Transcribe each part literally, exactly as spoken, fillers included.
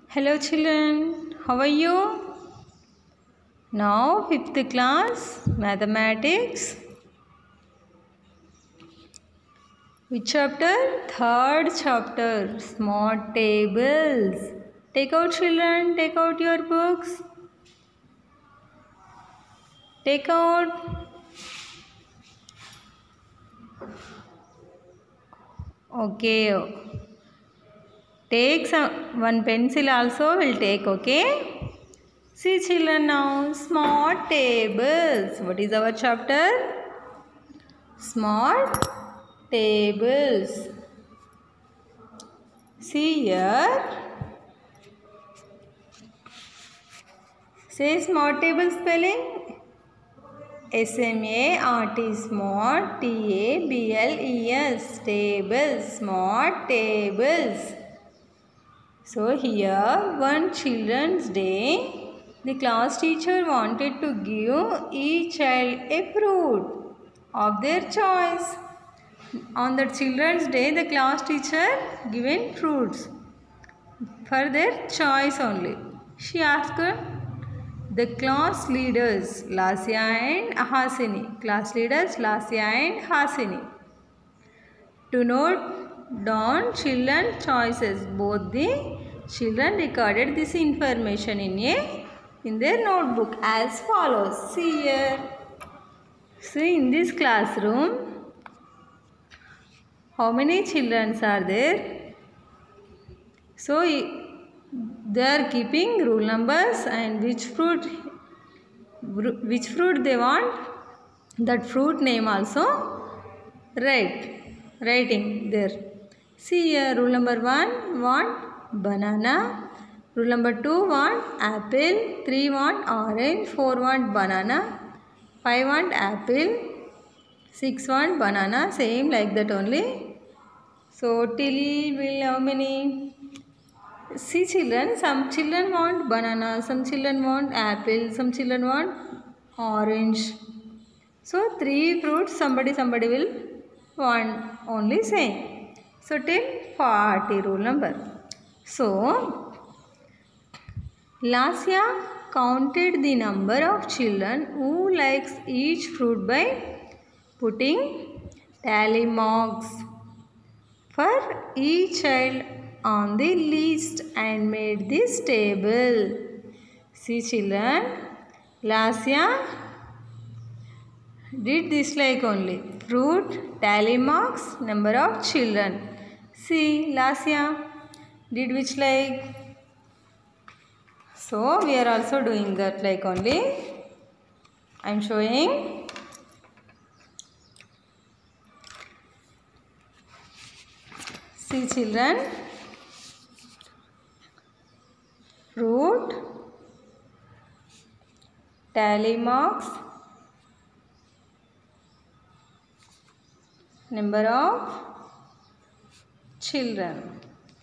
Hello children, how are you? Now fifth class mathematics. Which chapter? Third chapter, smart tables. Take out children, take out your books. Take out. Okay. Take some one pencil also will take, okay? See children now, smart tables. What is our chapter? Smart tables. See here. Say smart table spelling. S M A R T, smart, T A B L E S, tables, smart tables. So here one children's day, the class teacher wanted to give each child a fruit of their choice. On the children's day, the class teacher given fruits for their choice only. She asked the class leaders Lasya and Hasini, class leaders Lasya and Hasini, to note down children's choices. Both the children recorded this information in a in their notebook as follows. See here. See in this classroom, how many children are there? So they are keeping rule numbers and which fruit which fruit they want, that fruit name also write writing there. See here, rule number one want banana, rule number two want apple, three want orange, four want banana, five want apple, six want banana, same like that only. So till will how many? See children, some children want banana, some children want apple, some children want orange. So three fruits somebody somebody will want only same. So till forty rule number. So Lasya counted the number of children who likes each fruit by putting tally marks for each child on the list and made this table. See children, Lasya did this like only. Fruit, tally marks, number of children. See Lasya did which like. So we are also doing that like only. I am showing. See children, fruit, tally marks, number of children.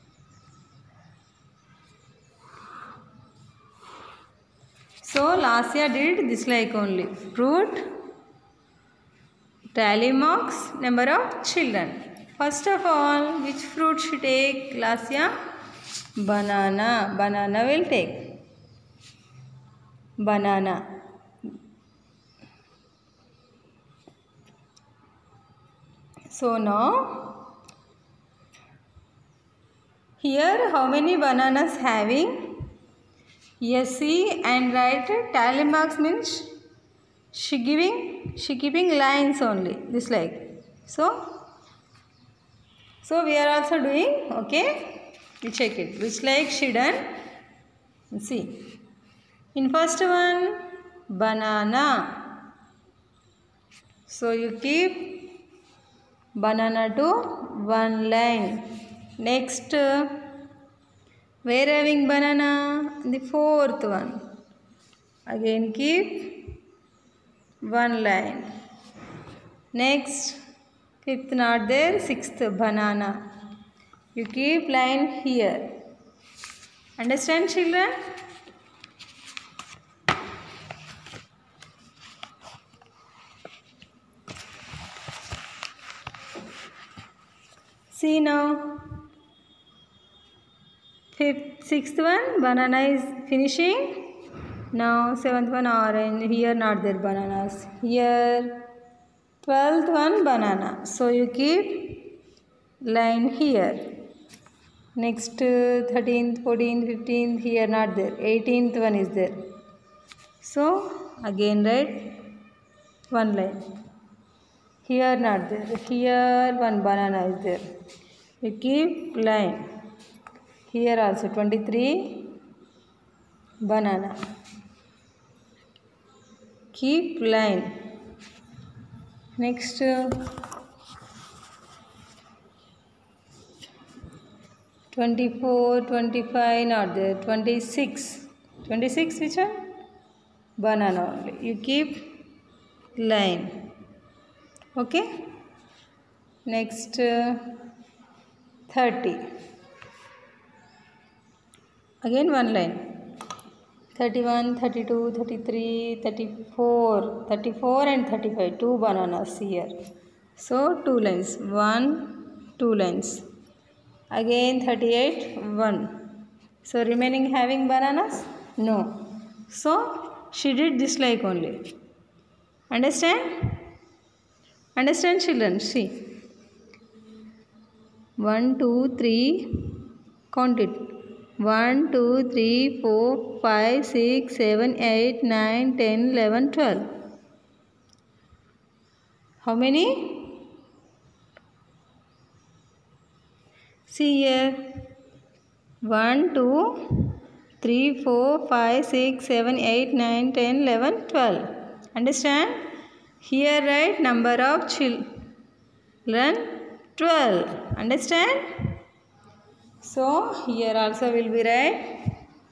So Lasya did this like only. Fruit, tally marks, number of children. First of all, which fruit should take Lasya? Banana. Banana will take. Banana. So now, here how many bananas having? Yes, see and write tally marks means she giving, she keeping lines only, this like. So, so we are also doing, okay, we check it, which like she done. See, in first one, banana. So you keep banana to one line. Next, where having banana? The fourth one. Again keep one line. Next, fifth not there, sixth banana. You keep line here. Understand children? See now. Fifth, sixth one, banana is finishing. Now seventh one, orange. Here not there bananas. Here twelfth one, banana. So you keep line here. Next thirteenth, fourteenth, fifteenth. Here not there. eighteenth one is there. So again write one line. Here not there. Here one banana is there. You keep line. Here also twenty-three banana. Keep line. Next uh, twenty-four, twenty-five not there. twenty-six. twenty-six which one? Banana only. You keep line. Okay. Next uh, thirty. Again one line. thirty-one, thirty-two, thirty-three, thirty-four, thirty-four and thirty-five. Two bananas here. So two lines. One, two lines. Again thirty-eight, one. So remaining having bananas? No. So she did this like only. Understand? Understand children? See. One, two, three. Count it. one, two, three, four, five, six, seven, eight, nine, ten, eleven, twelve. How many? See here. one, two, three, four, five, six, seven, eight, nine, ten, eleven, twelve. Understand? Here write number of children twelve. Understand? So here also will be write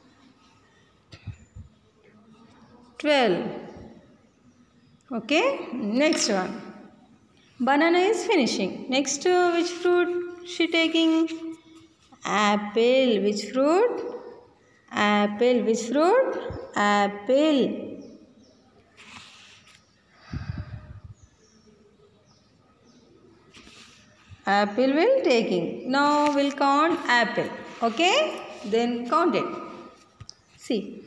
twelve. Okay. Next one. Banana is finishing. Next uh, which fruit she taking? Apple. Which fruit? Apple. Which fruit? Apple. Apple will taking. Now we'll count apple. Okay? Then count it. See.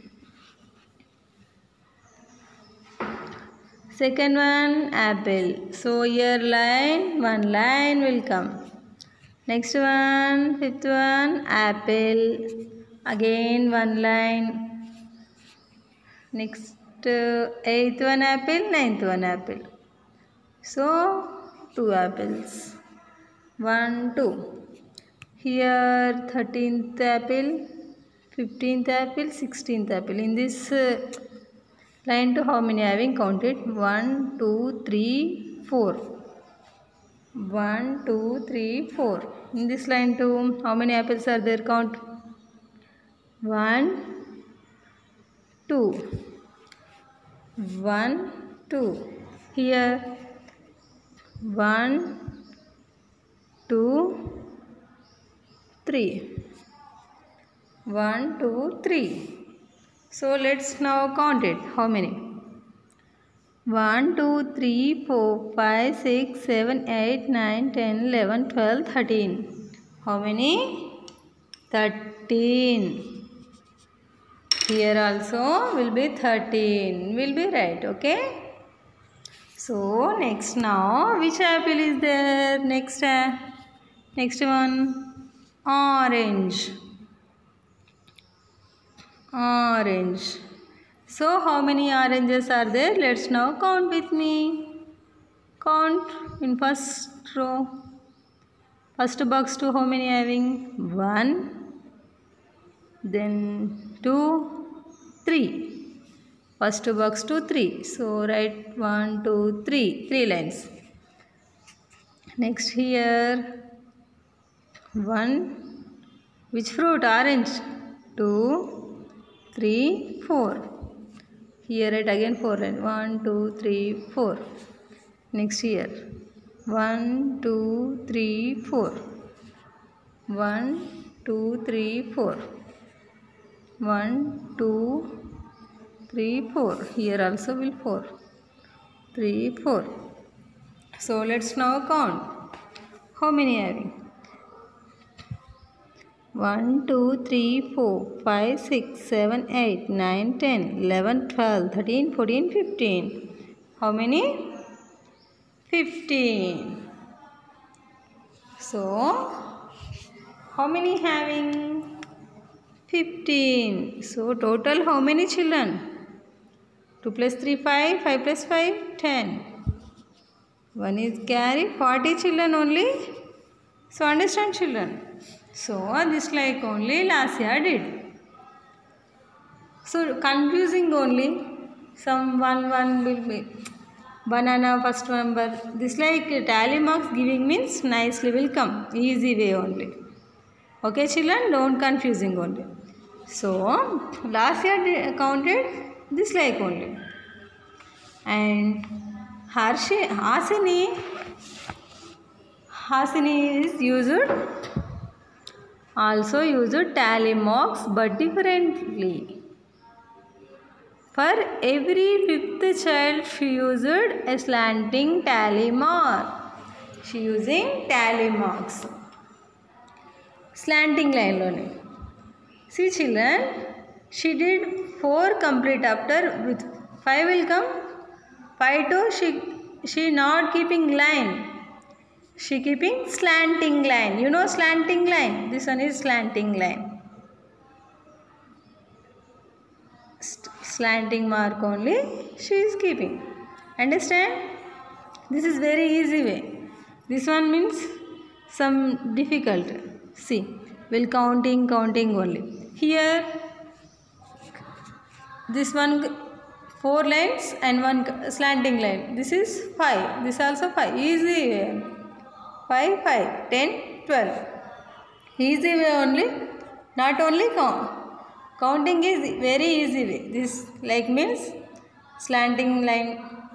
Second one, apple. So here line, one line will come. Next one, fifth one, apple. Again one line. Next uh, eighth one apple, ninth one apple. So two apples. One, two. Here thirteenth apple, fifteenth apple, sixteenth apple. In this uh, line two, how many having counted? One, two, three, four. One, two, three, four. In this line two, how many apples are there? Count. One, two. One, two. Here one, two, three. One, two, three. So let's now count it. How many? One, two, three, four, five, six, seven, eight, nine, ten, eleven, twelve, thirteen. How many? Thirteen. Here also will be thirteen. Will be right. Okay. So next now, which apple is there? Next, uh, next one, orange. Orange. So how many oranges are there? Let's now count with me. Count in first row. First box two, how many having? One. Then two, three. First box two, three. So write one, two, three. Three lines. Next here. One. Which fruit? Orange. Two, three, four. Here write again four lines. One, two, three, four. Next here. One, two, three, four. One, two, three, four. One, two, three, four. Here also will four. Three, four. So let's now count. How many having? one, two, three, four, five, six, seven, eight, nine, ten, eleven, twelve, thirteen, fourteen, fifteen. How many? fifteen. So, how many having? fifteen. So, total how many children? two plus three, five. five plus five, ten. one is carry. forty children only. So, understand children. So, this like only Lasya did. So, confusing only. Some one, one will be banana first number. This like tally marks giving means nicely will come. Easy way only. Okay children, don't confusing only. So, last year counted this like only. And Harshi, Hasini, Hasini is used, also used tally marks but differently. For every fifth child, she used a slanting tally mark. She using tally marks. Slanting line lone. See children, she did four complete after with five will come. five to she she not keeping line. She keeping slanting line. You know slanting line. This one is slanting line. Slanting mark only she is keeping. Understand? This is very easy way. This one means some difficult. See, will counting counting only. Here this one four lines and one slanting line. This is five. This also five. Easy way. five, five, ten, twelve. Easy way only. Not only count. Counting is very easy way. This like means slanting line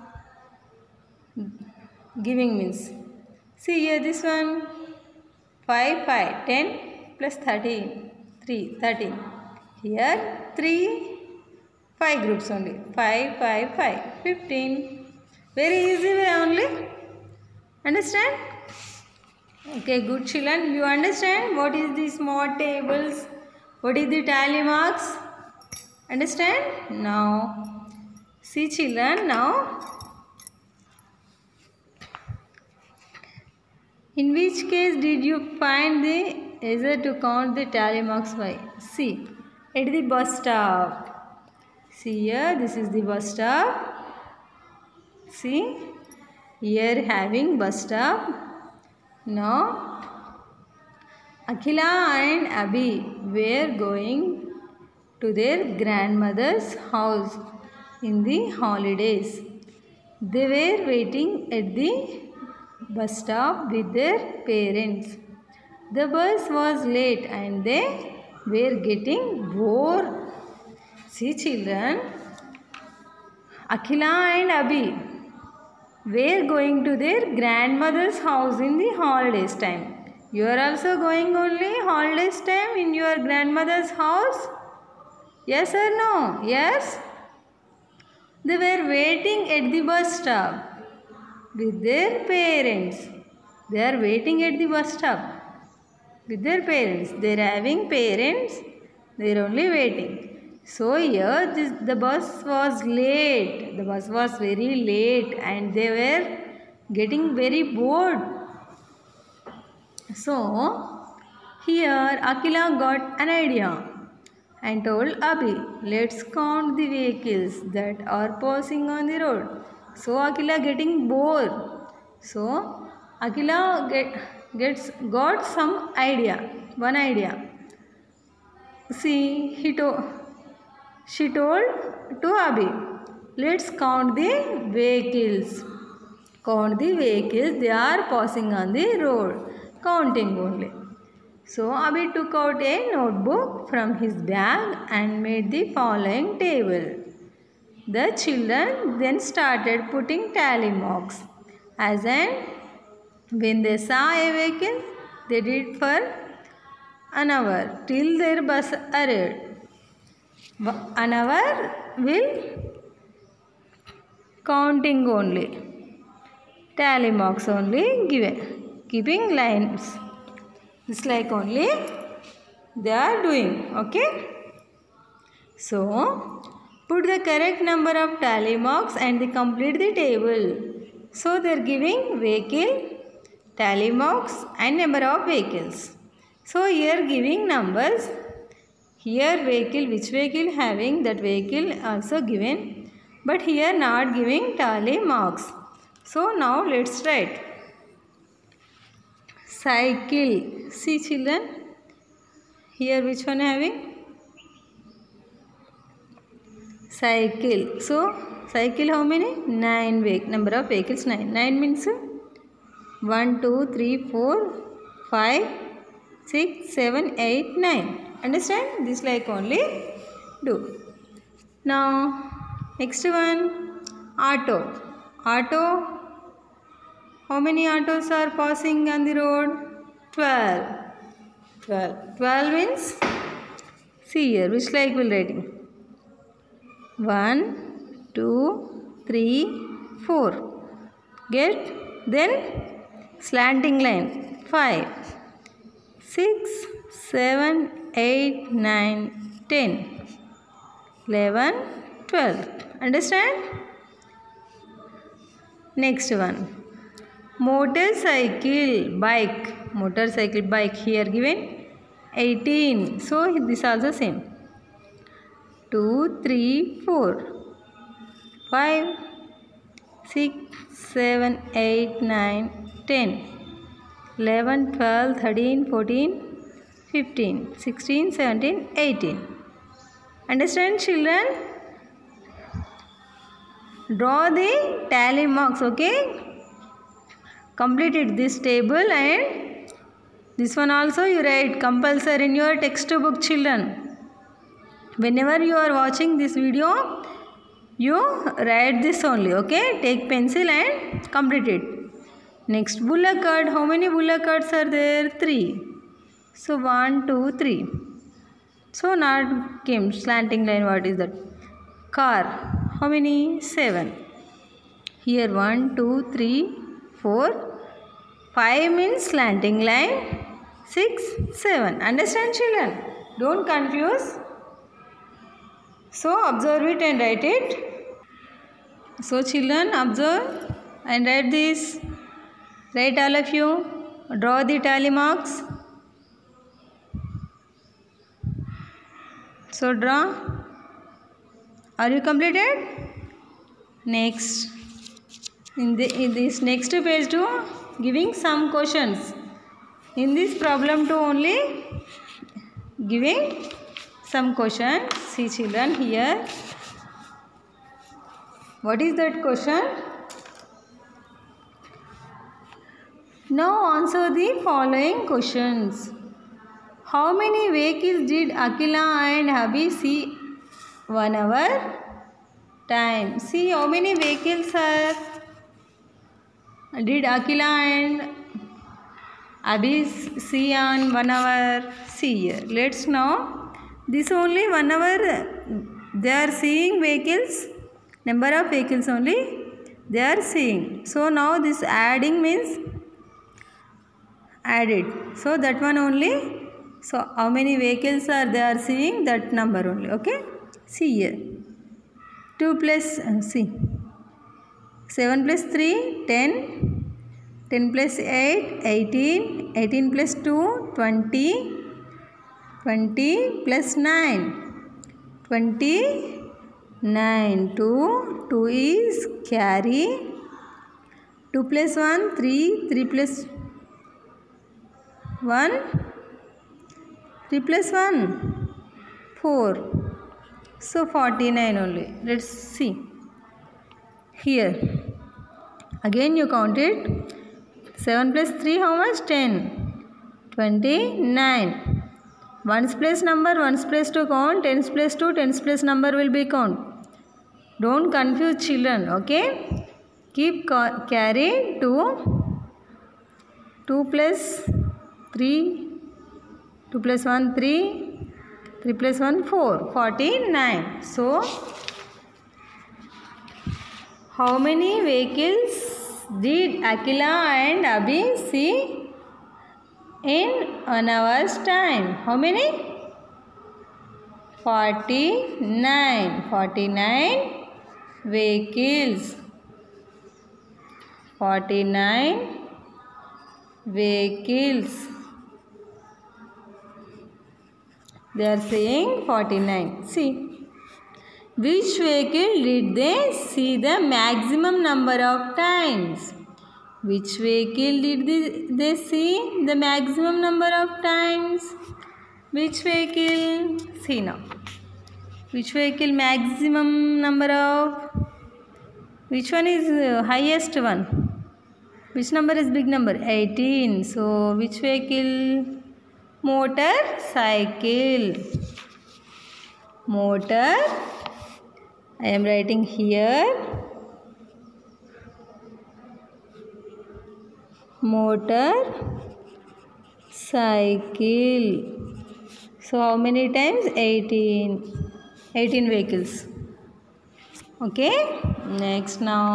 giving means. See here this one five, five, ten plus thirteen, three, thirteen. Here three, five groups only. five, five, five, fifteen. Very easy way only. Understand? Okay, good children. You understand what is the small tables? What is the tally marks? Understand? Now, see children, now, in which case did you find the answer to count the tally marks by? See, at the bus stop. See here, this is the bus stop. See, here having bus stop. Now, Akhila and Abhi were going to their grandmother's house in the holidays. They were waiting at the bus stop with their parents. The bus was late and they were getting bored. See children, Akhila and Abhi were going to their grandmother's house in the holidays time. You are also going only holidays time in your grandmother's house? Yes or no? Yes? They were waiting at the bus stop with their parents. They are waiting at the bus stop with their parents. They are having parents. They are only waiting. So here this, the bus was late. The bus was very late and they were getting very bored. So, here Akhila got an idea and told Abhi, let's count the vehicles that are passing on the road. So, Akhila getting bored. So, Akhila get, gets got some idea, one idea. See, he told, she told to Abhi, let's count the vehicles. Count the vehicles, they are passing on the road. Counting only. So, Abhi took out a notebook from his bag and made the following table. The children then started putting tally marks. As and when they saw a vehicle, they did for an hour till their bus arrived. An hour will counting only. Tally marks only given. Keeping lines. This like only they are doing. Okay. So, put the correct number of tally marks and they complete the table. So, they are giving vehicle, tally marks and number of vehicles. So, here giving numbers. Here vehicle, which vehicle having, that vehicle also given. But here not giving tally marks. So, now let's write. Cycle. See children. Here which one having? Cycle. So, cycle how many? Nine vehicle. Number of vehicles nine. Nine means one, two, three, four, five, six, seven, eight, nine. Understand? This like only do. Now, next one. Auto. Auto. How many autos are passing on the road? Twelve. Twelve. Twelve means, see here, which like will writing? One, two, three, four. Get? Then slanting line. Five, six, seven, eight, nine, ten, eleven, twelve. Understand? Next one. Motorcycle, bike. Motorcycle, bike. Here given eighteen. So this also same. Two, three, four, five, six, seven, eight, nine, ten, eleven, twelve, thirteen, fourteen, fifteen, sixteen, seventeen, eighteen. Understand children? Draw the tally marks, okay? Completed this table and this one also you write compulsory in your textbook children. Whenever you are watching this video, you write this only, okay? Take pencil and complete it. Next, bullock cart. How many bullock carts are there? Three. So, one, two, three. So, not came slanting line. What is that? Car. How many? Seven. Here, one, two, three, four. Five means slanting line. Six, seven. Understand, children? Don't confuse. So, observe it and write it. So, children, observe and write this. Write all of you. Draw the tally marks. So, draw. Are you completed? Next. In, the, in this next page two, giving some questions. In this problem two only, giving some question. See children here. What is that question? Now answer the following questions. How many vehicles did Akila and Habi see one hour time? See how many vehicles are did Akila and Habi see on one hour? See here. Let's know. This only one hour they are seeing vehicles. Number of vehicles only they are seeing. So now this adding means added. So that one only. So how many vehicles are they are seeing? That number only. Okay. See here. two plus uh, see. seven plus three, ten. ten plus eight, eighteen. eighteen plus two, twenty. twenty plus nine. twenty-nine. two. two is carry. two plus one, three. three plus one. three plus one. four. So forty-nine only. Let's see. Here. Again you count it. seven plus three how much? ten. twenty-nine. Ones place number, ones place to count, tens place two, tens place number will be count. Don't confuse children, okay? Keep carry two. two plus three. two plus one, three. three plus one, four. forty-nine. So, how many vehicles did Akila and Abhi see in an hour's time. How many? forty-nine. forty-nine vehicles. forty-nine vehicles. They are saying forty-nine. See, which vehicle did they see the maximum number of times? Which vehicle did they, they see the maximum number of times? Which vehicle? See now. Which vehicle maximum number of? Which one is uh, highest one? Which number is big number? eighteen. So which vehicle? Motorcycle. Motor. I am writing here. Motor cycle. So how many times? eighteen. eighteen vehicles. Okay. Next now.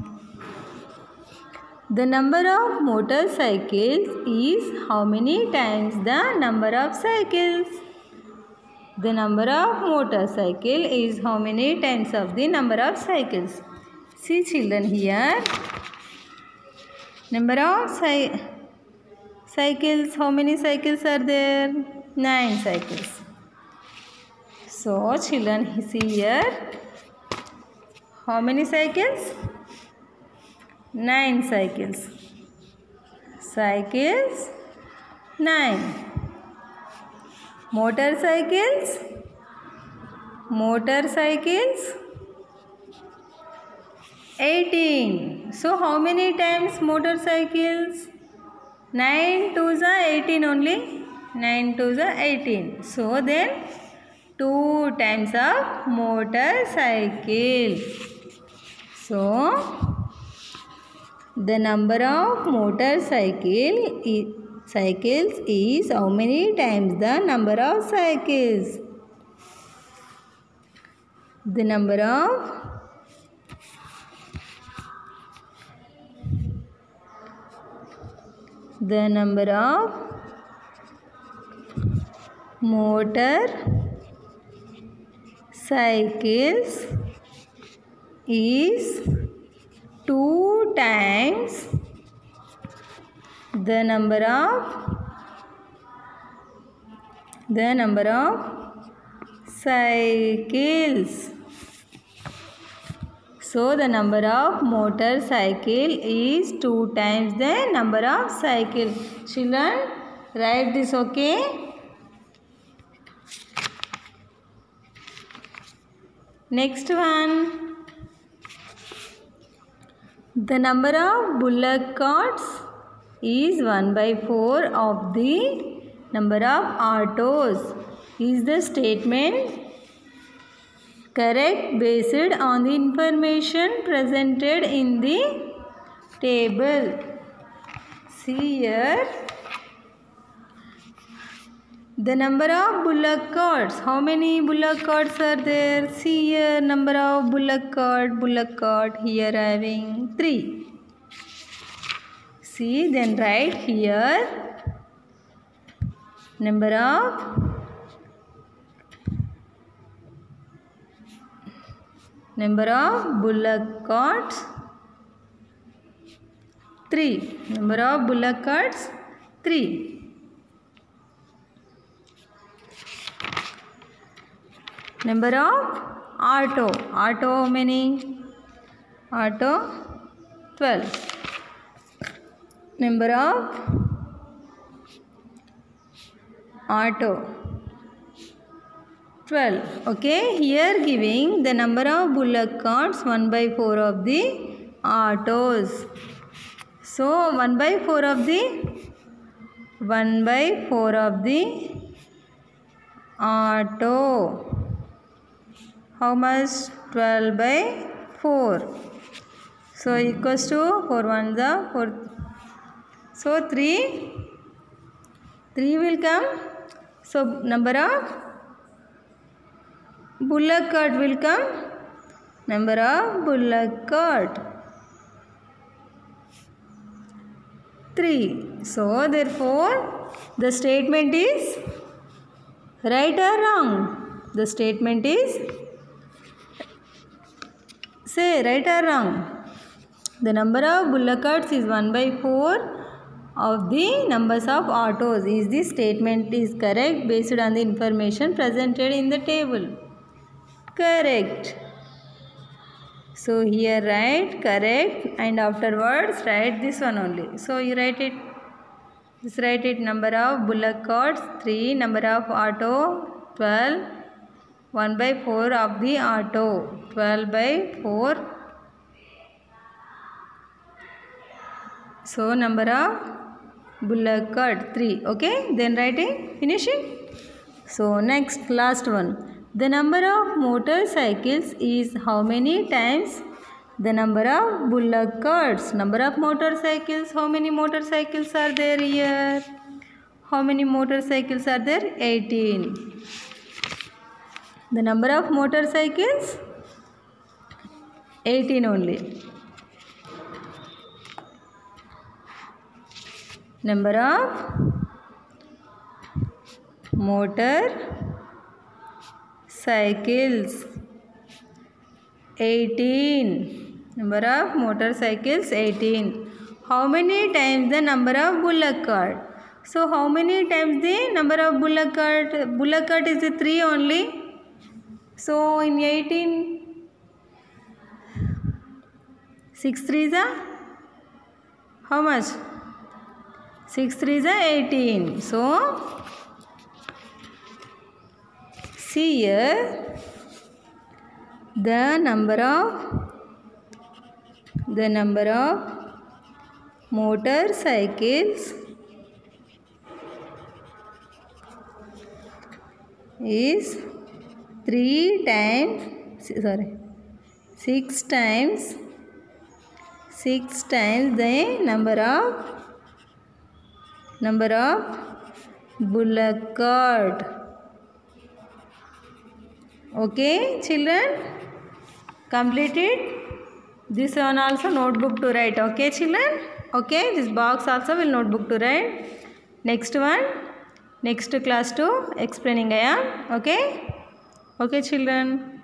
The number of motorcycles is how many times the number of cycles? The number of motorcycle is how many times of the number of cycles? See children here. Number of cy cycles, how many cycles are there? Nine cycles. So children, see here. How many cycles? Nine cycles. Cycles, nine. Motorcycles, motorcycles, eighteen. So how many times motorcycles? nine twos are eighteen only. nine twos are eighteen. So then two times of motorcycle. So the number of motorcycle is, cycles is how many times the number of cycles? The number of the number of motor cycles is two times the number of the number of cycles. So the number of motorcycle is two times the number of cycle. Children, write this, okay? Next one. The number of bullock carts is one by four of the number of autos. Is the statement correct based on the information presented in the table? See here. The number of bullock carts. How many bullock carts are there? See here, number of bullock cart. Bullock cart here having three. See, then write here number of number of bullock carts three. Number of bullock carts three. Number of auto. Auto how many? Auto twelve. Number of auto twelve. Okay, here giving the number of bullock carts one by four of the autos. So one by four of the one by four of the auto. How much? twelve by four. So equals to four one the four. So three. three will come. So number of bullock cart will come. Number of bullock cart three. So therefore the statement is right or wrong? The statement is, say right or wrong? The number of bullock carts is one by four of the numbers of autos. Is this statement is correct based on the information presented in the table? Correct. So here write correct and afterwards write this one only. So you write it. Just write it. Number of bullock carts three. Number of auto twelve. one by four of the auto. twelve by four. So number of bullock cart three. Okay. Then writing. Finishing. So next last one. The number of motorcycles is how many times the number of bullock carts? Number of motorcycles. How many motorcycles are there here? How many motorcycles are there? eighteen. The number of motorcycles? eighteen only. Number of motor cycles eighteen. Number of motorcycles eighteen. How many times the number of bullock cart? So how many times the number of bullock cart? Bullock cart is three only. So in eighteen, six threes are how much? six threes are eighteen. So see here, the number of the number of motorcycles is three times, sorry, six times, six times the number of number of bullock cart. Okay, children, completed. This one also notebook to write. Okay, children. Okay, this box also will notebook to write. Next one, next class to explaining I am. Okay, okay, children.